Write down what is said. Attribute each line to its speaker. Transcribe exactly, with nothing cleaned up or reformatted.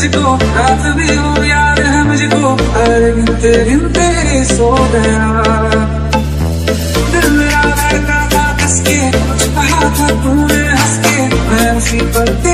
Speaker 1: तुझको, रात भी हो याद है मुझको, अरे गिनते गिनते सो गया। दिल मेरा धड़का था कस के, कुछ कहा था तूने हंस के, मैं उसी पर